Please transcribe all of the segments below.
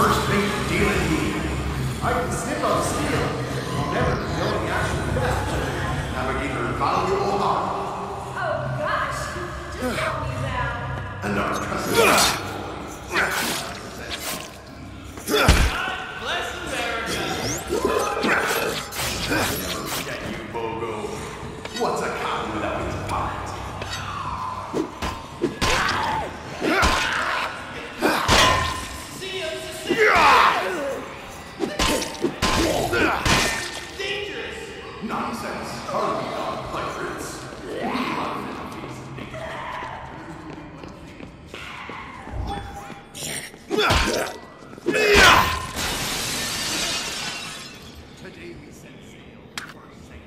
First rate deal indeed. I can sniff out steel. I'll never know the actual best. Navigator valuable heart. Oh gosh, just help me out. And our trusted. Bless America! Get you, Bogo. What's a cotton without its pocket? Dangerous! Nonsense. Hardly on pleasures. Today we set sail for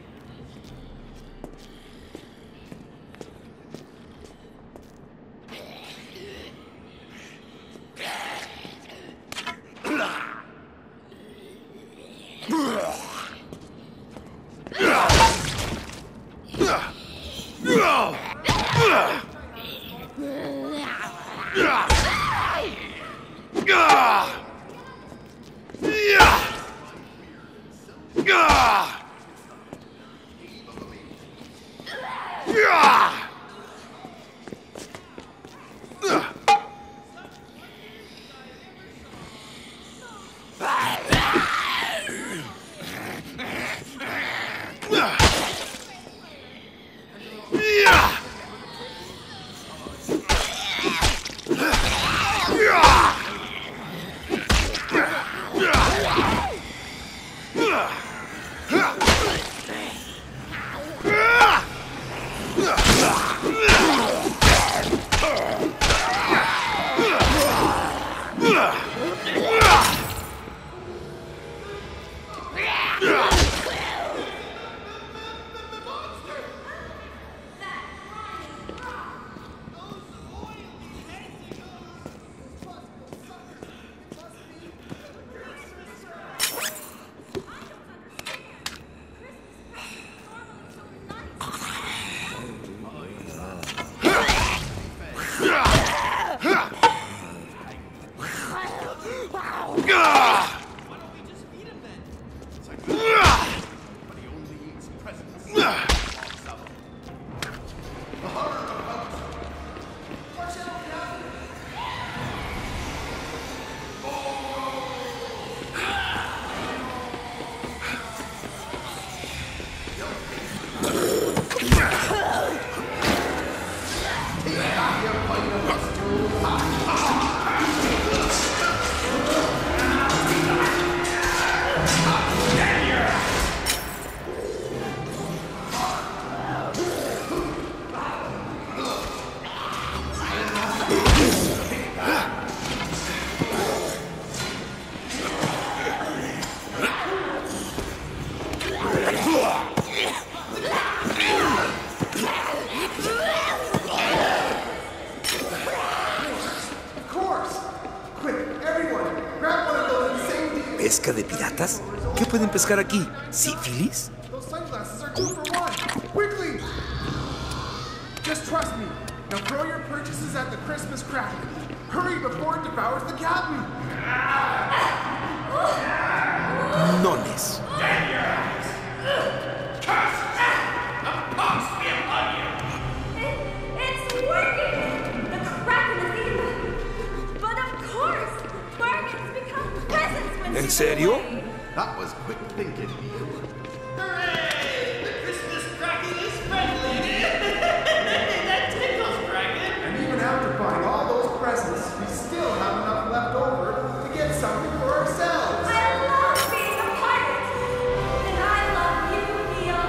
¿Pesca de piratas? ¿Qué pueden pescar aquí? ¿Sífilis? Those sunglasses are 2 for 1. Quickly! Just trust me. Now throw your purchases at the Christmas Kraken. Hurry before it devours the captain. Nones. It's working! The Kraken is eating them. But of course, bargains become presents when ¿En she's serio? away. That was quick thinking. Hooray! The Christmas Kraken is friendly! That tickles, Kraken! And even after buying all those presents, we still have enough left over to get something for ourselves. I love being a pirate! And I love you, Neil.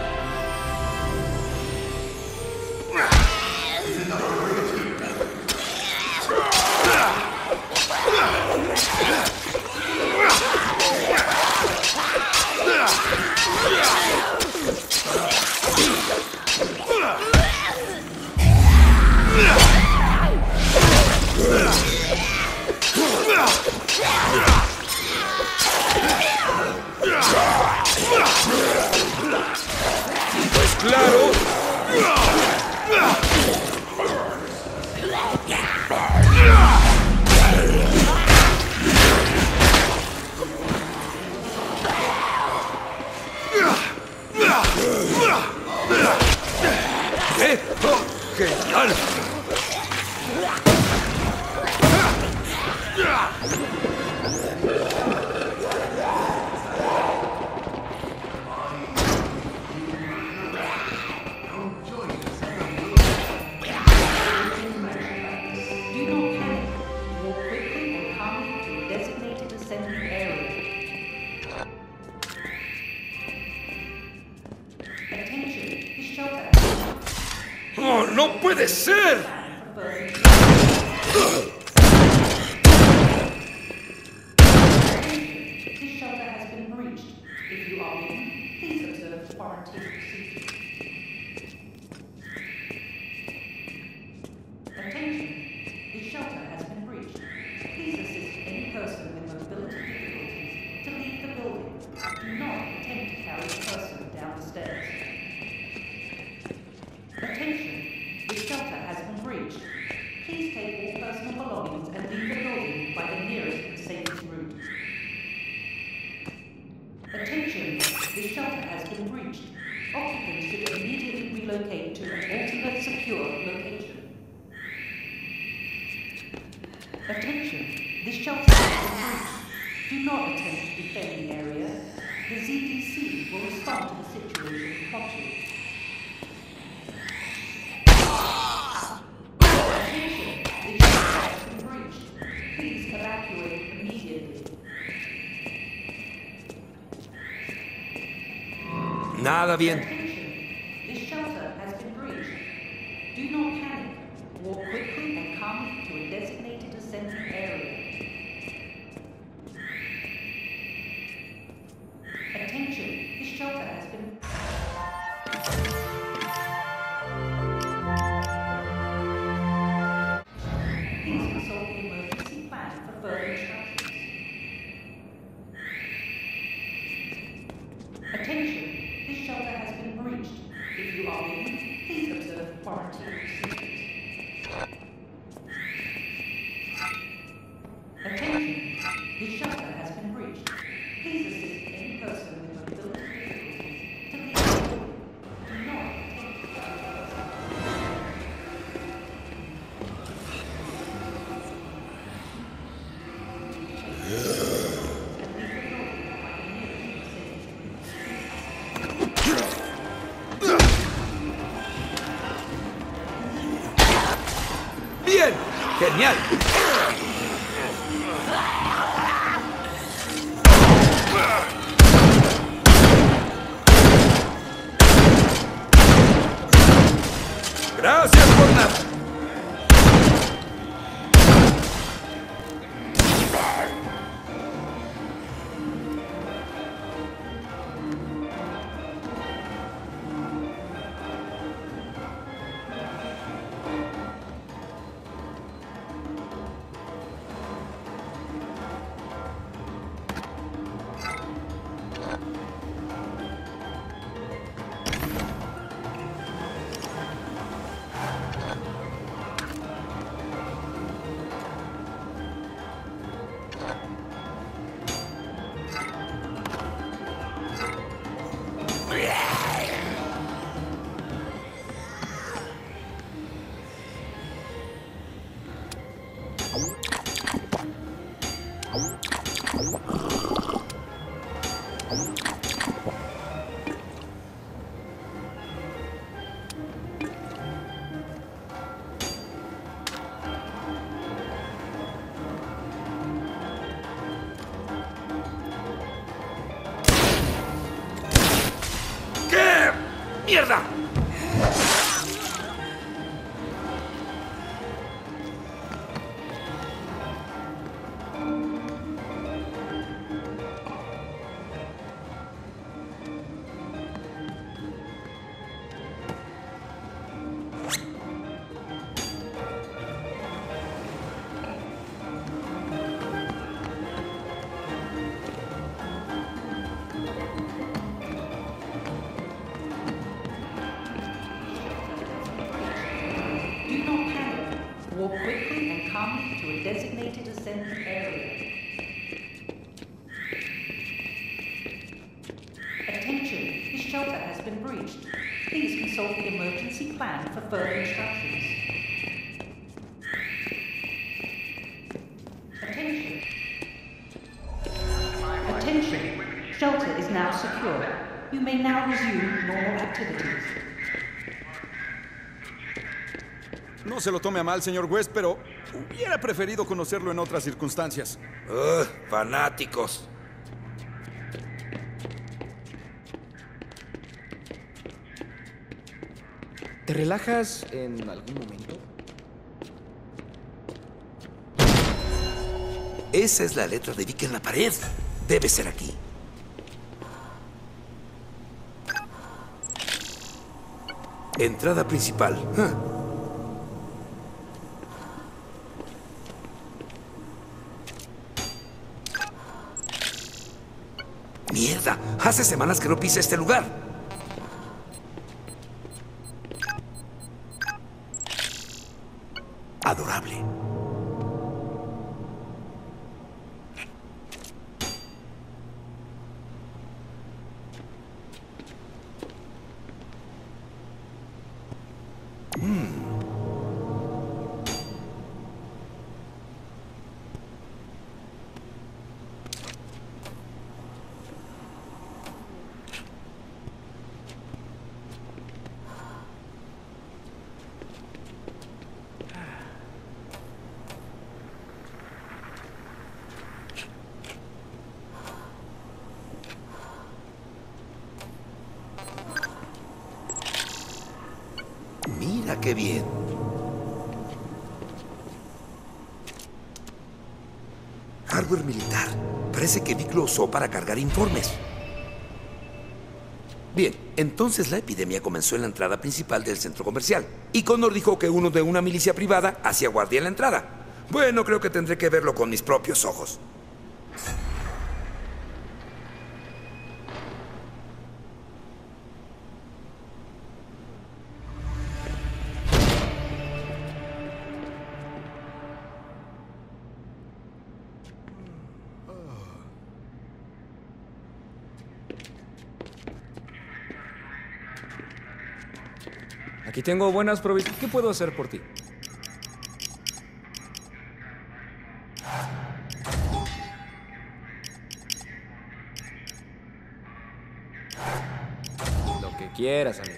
Pues claro. ¡Oh, no puede ser! This shelter has been breached. If you are in, please observe quarantine procedures. Attention! This shelter has been breached. Please assist any person with mobility difficulties to leave the building. Do not attempt to carry the person down the stairs. Attention! This shelter has been breached. Please take all personal belongings and leave the building by the nearest and safest route. Attention! This shelter has been breached. Occupants should immediately relocate to an alternate secure location. Attention! This shelter has been breached. Do not attempt to defend the area. The ZDC will respond to the situation promptly. Attention! This shelter has been breached. Please evacuate immediately. Nada bien. Attention! This shelter has been breached. Do not panic. Walk quickly and calmly to a designated ascending area. Attention! This shelter has been... Please consult the emergency plan for further instructions. Attention! This shelter has been breached. If you are in, please observe quarantine procedures. Attention! This shelter has been breached. Please assist any person with mobility difficulties to leave the building. Do not attempt to carry the person. And leave the building by the nearest safety. ¡Bien! ¡Genial! Gracias por nada. ¡Qué mierda! Do not panic. Walk quickly and calmly to a designated ascending area. Attention! This shelter has been breached. Please consult the emergency plan for further instructions. Attention! Attention. Shelter is now secure. You may now resume normal activities. No se lo tome a mal, señor West, pero hubiera preferido conocerlo en otras circunstancias. Fanáticos. ¿Te relajas en algún momento? Esa es la letra de Vic en la pared. Debe ser aquí. Entrada principal. ¡Mierda! Hace semanas que no pisa este lugar. Adorable. Mira qué bien. Hardware militar. Parece que Vic lo usó para cargar informes. Bien, entonces la epidemia comenzó en la entrada principal del centro comercial. Y Connor dijo que uno de una milicia privada hacía guardia en la entrada. Bueno, creo que tendré que verlo con mis propios ojos. Aquí tengo buenas provisiones. ¿Qué puedo hacer por ti? Lo que quieras, amigo.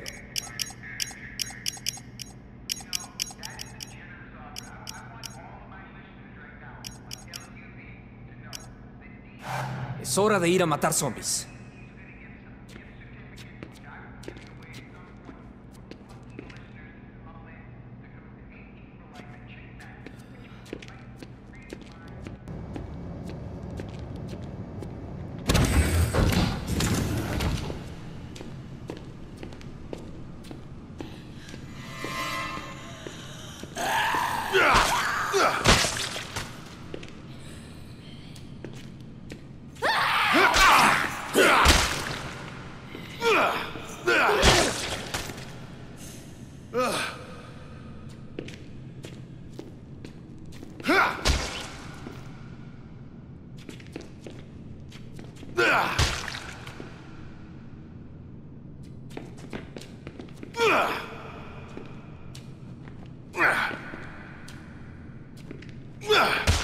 Es hora de ir a matar zombies. Ugh!